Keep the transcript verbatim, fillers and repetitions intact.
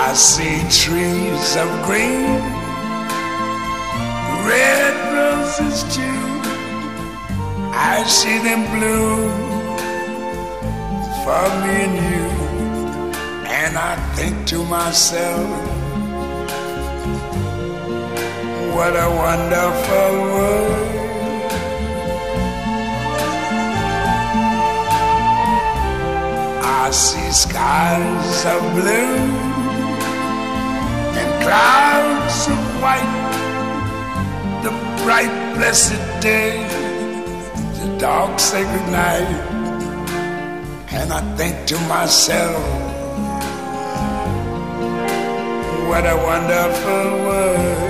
I see trees of green, red roses too. I see them bloom for me and you. And I think to myself, what a wonderful world. I see skies of blue and clouds of white, the bright blessed day, the dark sacred night. And I think to myself, what a wonderful world.